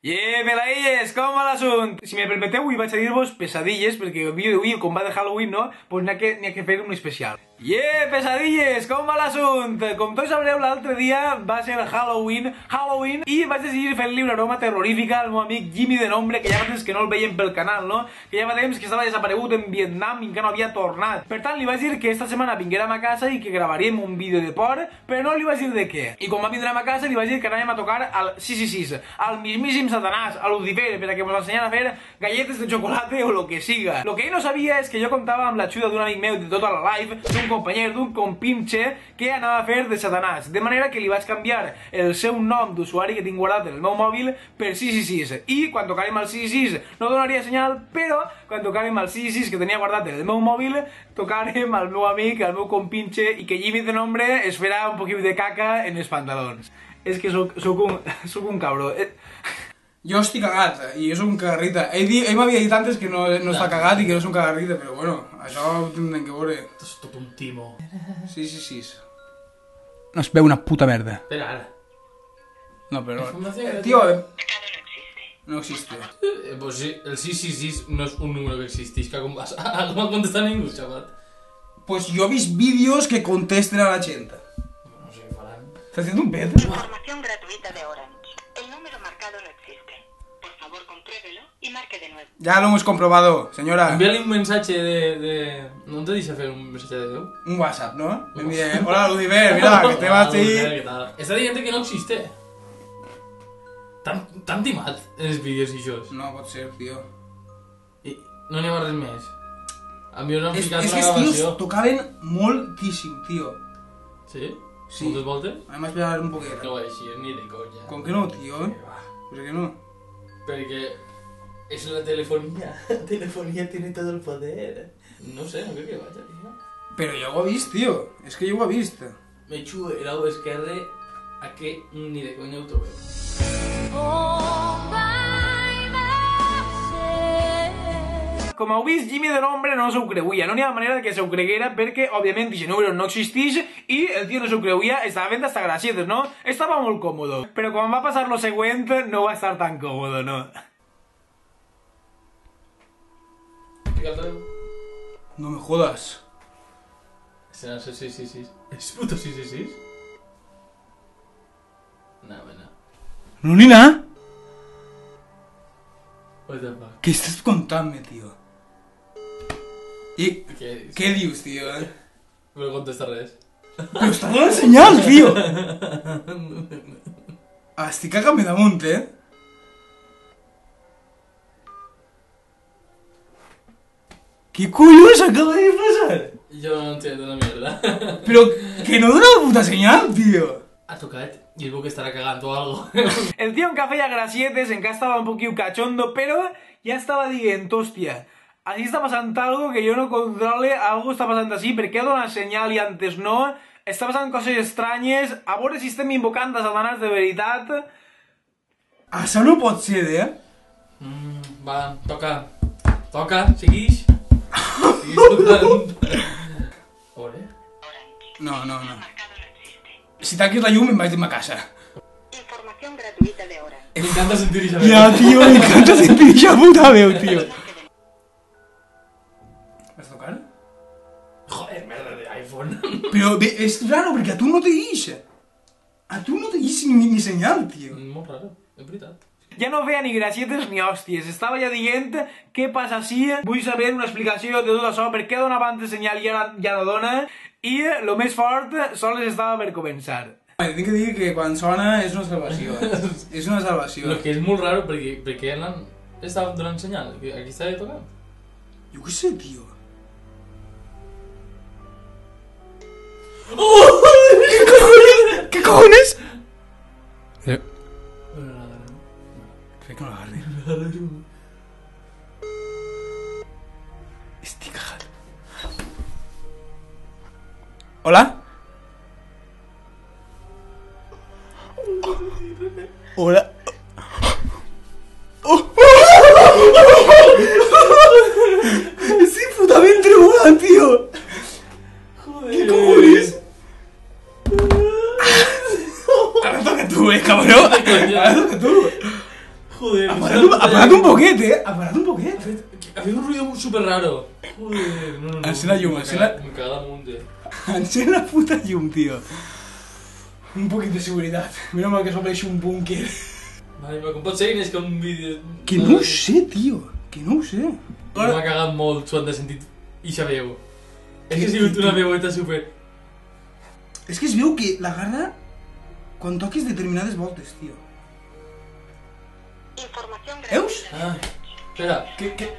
Melaelles, com va l'assunt? Si me permeteu, avui vaig a dir-vos pesadilles, perquè el vídeo d'avui, com va de Halloween, no? Pues n'hi ha que fer un especial. Pesadilles, com va l'assunt? Com tots sabreu, l'altre dia va ser Halloween, i vaig decidir fer-li una broma terrorífica al meu amic Jimmy de Nombre, que ja fa temps que no el veiem pel canal, no? Que ja fa temps que estava desaparegut en Vietnam i encara no havia tornat. Per tant, li vaig dir que esta setmana vinguérem a casa i que gravaríem un vídeo de por, però no li vaig dir de què. I quan va vindre a casa li vaig dir que anàvem a tocar al 666, al mismíssim Satanàs, a Lucifer, per a que ens ensenyara a fer galletes de xocolate o lo que siga. Lo que ell no sabia és que jo comptava amb l'ajuda d'un amic meu de tota la live, d'un company, d'un compinxe, que anava a fer de Satanàs. De manera que li vaig canviar el seu nom d'usuari que tinc guardat en el meu mòbil per 666. I quan tocàrem al 666 no donaria senyal, però quan tocàrem al 666 que tenia guardat en el meu mòbil, tocàrem al meu amic, al meu compinxe, i que Jimmy de Nombre es farà un poquit de caca en els pantalons. És que soc un cabró. Jo estic cagat, i jo soc un cagarrita. Ell m'havia dit antes que no està cagat i que no és un cagarrita, però bueno, això ho tindrem que veure. És tot un timo. Sí. No es veu una puta merda. Espera, ara. No, però... Tío... No existe. Pues sí, el 666 no és un número que existeix, que com vas a contestar ningú, xaval. Pues yo he visto vídeos que contesten a la gente. No sé què faran. ¿Estás haciendo un pedo? Información gratuita de Orange. El número marcado no existe. Por favor, compruébelo y marque de nuevo. Ya lo hemos comprobado, señora. Envíale un mensaje de... ¿No te dice hacer un mensaje de veu? Un WhatsApp, ¿no? Me envíe, hola Lucifer, mira, que te vas a ir. ¿Qué tal? Està dient que no existe. T'han timat en els vídeos i això. No pot ser, tío. I no n'hi ha res més. A mi no han És ficat que una els tios gravació. tocaven moltíssim, tío. Sí? Sí. Moltes voltes? Anem a esperar un poquet. No ho així, ni de conya. ¿Con qué no, tío? ¿Por qué no? Perquè és la telefonía. La telefonía tiene todo el poder. No sé, no crec que vaig, tío. Pero yo ho he vist, tío. És que jo ho he vist. Me xuo el lado esquerre a que ni de conya ho trobeu. Com heu vist, Jimmy de Nombre no s'ho creuia, no n'hi ha manera que s'ho creguera perquè, òbviament, aquest número no existeix i el tio no s'ho creuia, estava fent hasta gracietes, no? Estava molt còmodo, però quan va passar lo següent no va estar tan còmodo, no? Fica-te-ho. No me jodas. Serà el 666. ¿Es puto 666? No, bueno. No ni nada. What the fuck? ¿Qué estás contando, tío? ¿Y qué dius, tío? No contesta res. Pero está dando señal, tío. Estic cagant-me damunt, ¿Qué coño acaba de pasar? Yo no entiendo una mierda. Pero que no dona la puta señal, tío. Ha tocat i es veu que estarà cagant o algo. El tio encara feia gracietes, encara estava un poquillo cachondo, però ja estava dient, hòstia, així està passant algo que jo no controle, algo està passant així, per què dona senyal i antes no? Està passant coses estranyes, a veure si estem invocant a Satanàs de veritat. Això no pot ser, Va, toca. Toca, seguix. Seguix tocant. Ore? No. Si tanques la llum em vaig de ma casa. Información gratuita de Orange. M'encanta sentir això. Ya, tío, me encanta sentir esa puta veu, tío. ¿Vas a tocar? Joder, merda de iPhone. Pero es raro, porque a tú no te guixa. A tú no te guixa ni señal, tío. Molt raro, és veritat. Ja no feia ni gracietes ni hòsties, estava ja dient què passa si vull saber una explicació de tot això, per què donava antes senyal i ara ja no dona, i el més fort sols estava per començar. Tinc que dir que quan sona és una salvació, és una salvació. Lo que és molt raro perquè l'han estat donant senyal, aquí estava tocant. Jo què sé, tío. ¡Oh! ¿Qué cojones? Crec que no l'agarri. Estic cagat. Hola? Hola? Estic putament tremolant, tío. Joder. ¿Qué cojones? Ahora toca tú, cabrón. Ahora toca tú. Joder, Apaga't un poquet, apaga't un poquet. Había un ruido súper raro. Joder, no. Encén la llum, encén la... Me caga damunt, Encén la puta llum, tío. Un poquit de seguretat. Mira mal que s'obreixi un búnquer. Vale, com pot ser que és que un vídeo... Que no ho sé, tio. Que no ho sé. M'ha cagat molt quan t'has sentit ixa veu. És que ha sigut una veueta super... És que es veu que l'agarra quan toques determinades voltes, tio. Información Veus? Ah, espera. Que...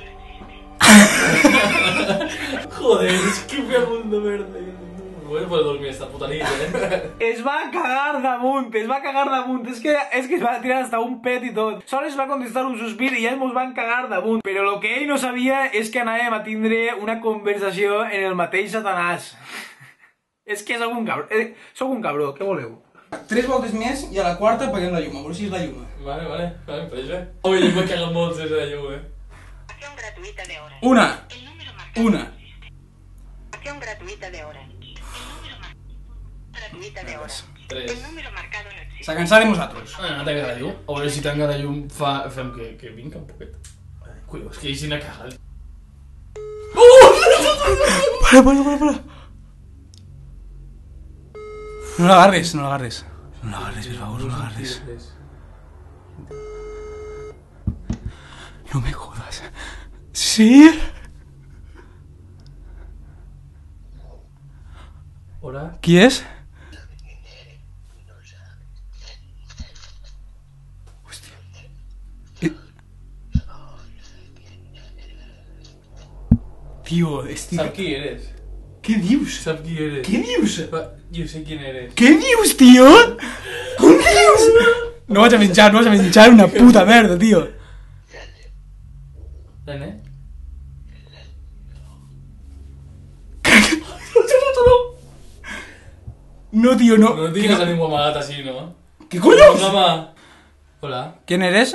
Joder, és que pedaç de merda. Bueno, pues dormir esta puta nit, Es va cagar damunt, es va cagar damunt. Es que es va tirar hasta un pet y tot. Solo es va contestar un suspir y ja ens van cagar damunt. Però lo que ell no sabia és que anàvem a tindre una conversació en el mateix Satanàs. És que sóc un cabró, què voleu? 3 voltes més i a la quarta apaguem la llum, a veure si és la llum. Vale, pues bé. Ui, jo m'ha cagat molt des de la llum, Acción gratuita de Orange. Una. El número marcado Una. no existe. Acción gratuita de Orange. Gratuita de Orange. Tres. El número marcado no existe. Se cansarem nosaltres. No t'agrada la llum? A veure si t'agrada la llum fem que vinca un poquet. Cuidado, és que hi s'hi n'ha cagat. Para. No l'agarres, no l'agarres. No l'agarres, per favor, no l'agarres. No me jodas. ¿Sí? Hola? ¿Qui és? Hòstia. Tio, estic... Sap qui eres? Què dius? Sap qui eres? Què dius? Jo sé quién eres. Què dius, tio? Com dius? No vaig a menjar una puta merda, tio. Nene? No, tio, no. No tienes a ningú amagat així, no? ¿Qué coño? Hola. Hola. ¿Quién eres?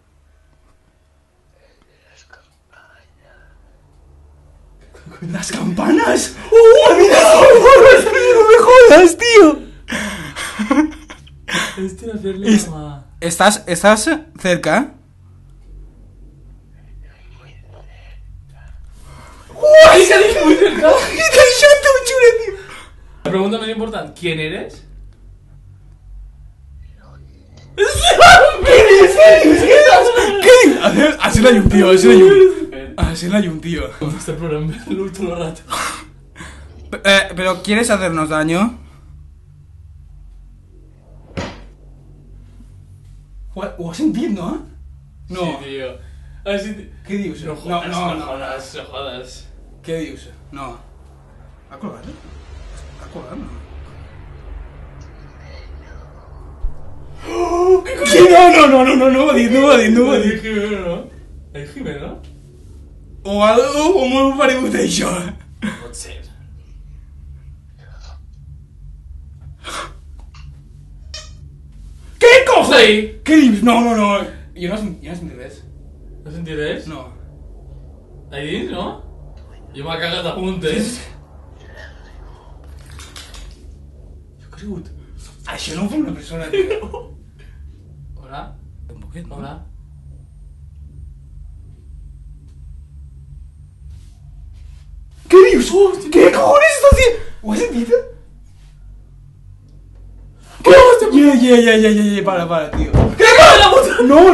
¿Las campanas? ¡Oh, mira! ¡No me jodas, tío! Este era hacerle mamá. ¿Estás cerca? ¡Ay, que dice muy cerca! ¡Qué interesante, un chule, tío! La pregunta más importante, ¿quién eres? ¿Qué dices? Así la llum, tío, así la llum. Así la llum, tío. Este programa es el último rato. ¿Pero quieres hacernos daño? ¿Ho has sentit, no? No. Sí, tío. Así... Què dius? No jodas, no jodas. Què dius? No. Ha colgat, eh? Ha colgat, no? Sí, no ho ha dit. Jimeno, no? El Jimeno? O algo com ho paregut això. Pot ser. Què cojones? Sí. Què dius? No. Jo no he sentit res. No sentit res? No. Ahí dins, no? Jo m'ha cagat a punt, eh? Jo he cregut. Això no ho fa una persona, tio. Hola? Un poquet, no? Hola? Què dius? Què cojones estàs dient? Ho has sentit? Què? Para, tio. Què caga la puta? No.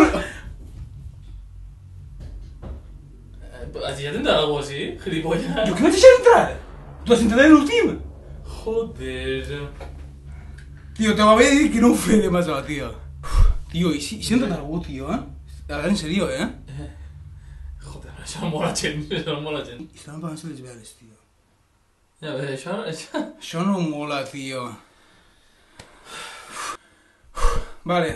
¿Has ya tentado algo así? Gilipollas. Jo que vaig deixar entrar? Tu has entrat l'últim? Joder. Tio, te va haver dit que no ho faré demasiado, tio. Tio, i si ha entrat algú, tio, eh? Ara, en serio, eh? Joder, això no mola gent, això no mola gent. I estaven pagant-se les veles, tio. Ja, bé, això... Això no mola, tio. Vale,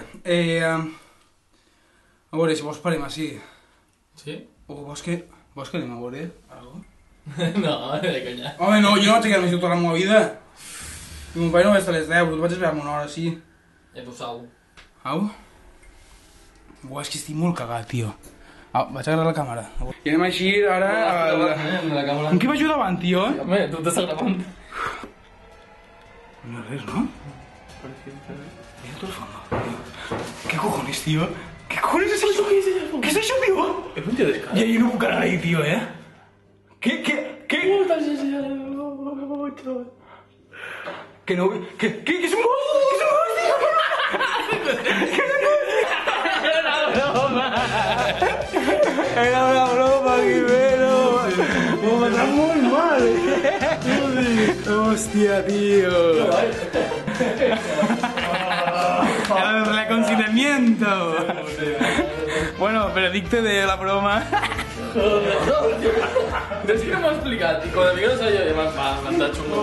a veure, si vols parem així. Sí? O vols que anem a veure algo? No, de conya. Home, no, jo no vaig a quedar més tota la meva vida. I mon pare no va estar a les 10, però tu vaig esperar una hora, sí. Pues au. Au? Buah, és que estic molt cagat, tio. Au, vaig agarrar la càmera. I anem així, ara... La càmera. Amb qui vaig jo davant, tio? Home, tu t'estàs gravant. No és res, no? Mira tot el fondo. ¿Qué cojones, tío? ¿Qué cojones es eso? ¿Qué es eso, tío? Es un tío de cara. Y hay un bucar ahí, tío, ¿Qué? Que no... ¿Qué es un ghost? ¿Qué es un ghost, tío? Era una broma, Guimero. Me matan muy mal. Hostia, tío. El reconciliamiento. Bueno, veredicte de la broma. No sé què m'ho ha explicat, i quan a mi no sabia, m'ha estat xungo.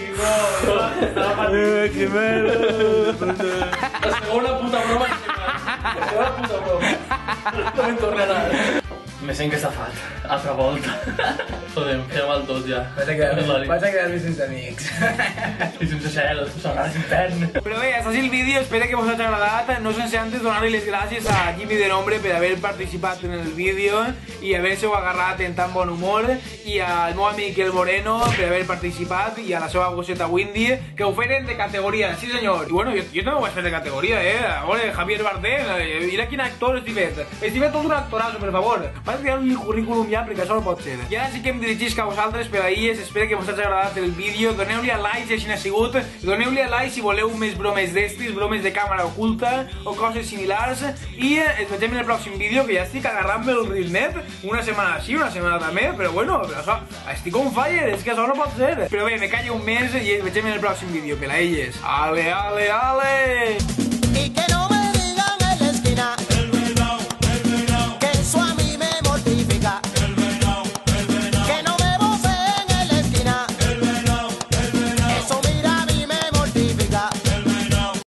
Guimero. La segona puta broma que m'ha... La segona puta broma. No me'n tornarà. Me sent que està fat. Altra volta. Joder, em feia mal tot ja. Vas a quedar-me sense amics. I sense cel, sagrats intern. Però bé, hasta així el vídeo, espero que vos hagi agradat. No sense antes donar-li les gràcies a Jimmy de Nombre per haver participat en el vídeo i haver-se-ho agarrat en tan bon humor, i al meu amic El Moreno per haver participat, i a la seva gosseta Windy, que ho feren de categoria, sí senyor. I bueno, jo també ho vaig fer de categoria, A veure, Javier Bardem, mira quin actor estic fet. Estic fet tot un actorazo, per favor. Vaig crear un currículum ja, perquè això no pot ser. I ara sí que em dirigisc a vosaltres, pedalles, espero que vos hagi agradat el vídeo. Doneu-li a like si així n'ha sigut. Doneu-li a like si voleu més bromes d'estis, bromes de càmera oculta o coses similars. I ens veiem en el pròxim vídeo, que ja estic agarrant-me el ritmet. Una setmana sí, una setmana també, però bueno, però això, estic on fire, és que això no pot ser. Però bé, me callo un mes i ens veiem en el pròxim vídeo, pedalles. Ale, ale, ale!